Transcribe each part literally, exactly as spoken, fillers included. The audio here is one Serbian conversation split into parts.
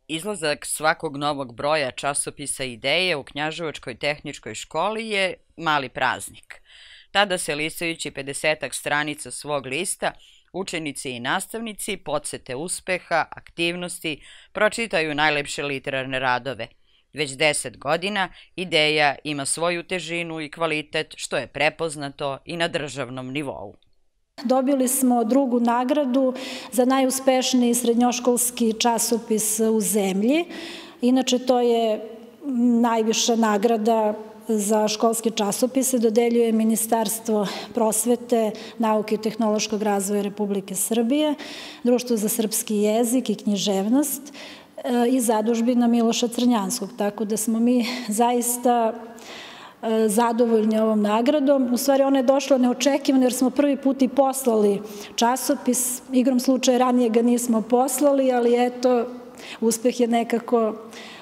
Izlazak svakog novog broja časopisa Ideje u Knjaževačkoj tehničkoj školi je mali praznik. Tada se listajući pedesetak stranica svog lista, učenici i nastavnici podsete uspeha, aktivnosti, pročitaju najlepše literarne radove. Već deset godina Ideja ima svoju težinu i kvalitet, što je prepoznato i na državnom nivou. Dobili smo drugu nagradu za najuspešniji srednjoškolski časopis u zemlji. Inače, to je najviša nagrada za školske časopise, dodeljuje Ministarstvo prosvete, nauke i tehnološkog razvoja Republike Srbije, Društvo za srpski jezik i književnost i zadužbina Miloša Crnjanskog. Tako da smo mi zaista zadovoljni ovom nagradom. U stvari, ona je došla neočekivano jer smo prvi put i poslali časopis. Igrom slučaja ranije ga nismo poslali, ali eto, uspeh je nekako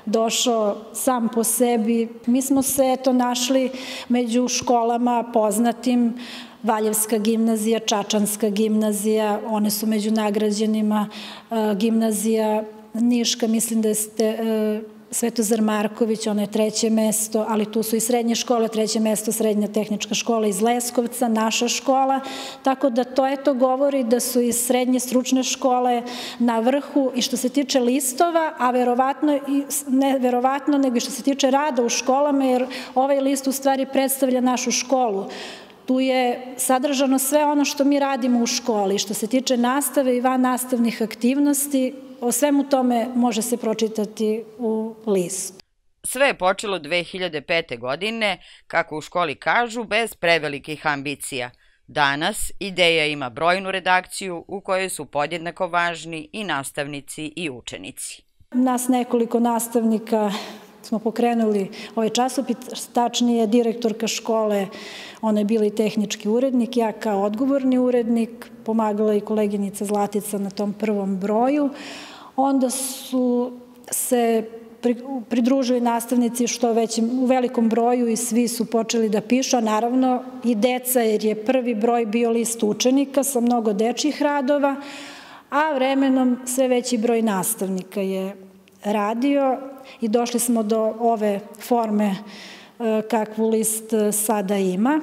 došao sam po sebi. Mi smo se eto našli među školama poznatim, Valjevska gimnazija, Čačanska gimnazija, one su među nagrađenima, gimnazija Niška, mislim da ste Svetozar Marković, ono je treće mesto, ali tu su i srednje škole, treće mesto Srednja tehnička škola iz Leskovca, naša škola, tako da to eto govori da su i srednje stručne škole na vrhu i što se tiče listova, a verovatno, ne verovatno, nego i što se tiče rada u školama, jer ovaj list u stvari predstavlja našu školu. Tu je sadržano sve ono što mi radimo u školi, što se tiče nastave i van nastavnih aktivnosti. O svemu tome može se pročitati u listu. Sve je počelo dve hiljade pete. godine, kako u školi kažu, bez prevelikih ambicija. Danas Ideja ima brojnu redakciju u kojoj su podjednako važni i nastavnici i učenici. Nas nekoliko nastavnika smo pokrenuli ovaj časopis, tačnije direktorka škole, ona je bila i tehnički urednik, ja kao odgovorni urednik, pomagala i koleginica Zlatica na tom prvom broju. Onda su se pridružili nastavnici što već u velikom broju i svi su počeli da pišu, a naravno i deca, jer je prvi broj bio list učenika sa mnogo dečjih radova, a vremenom sve veći broj nastavnika je radio i došli smo do ove forme kakvu list sada ima.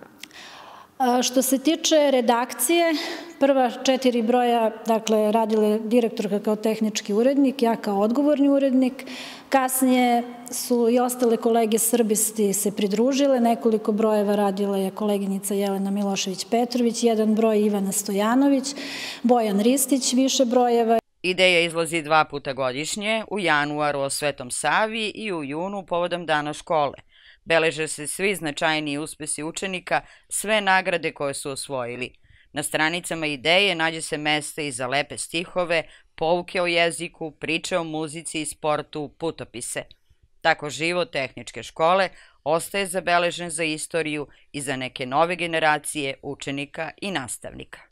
Što se tiče redakcije, prva četiri broja, dakle, radila je direktorka kao tehnički urednik, ja kao odgovorni urednik. Kasnije su i ostale kolege srbisti se pridružile, nekoliko brojeva radila je koleginica Jelena Milošević-Petrović, jedan broj Ivana Stojanović, Bojan Ristić, više brojeva. Ideja izlazi dva puta godišnje, u januaru o Svetom Savi i u junu povodom Dana škole. Beleže se svi značajniji uspesi učenika, sve nagrade koje su osvojili. Na stranicama Ideje nađe se mesta i za lepe stihove, pouke o jeziku, priče o muzici i sportu, putopise. Tako život tehničke škole ostaje zabeležen za istoriju i za neke nove generacije učenika i nastavnika.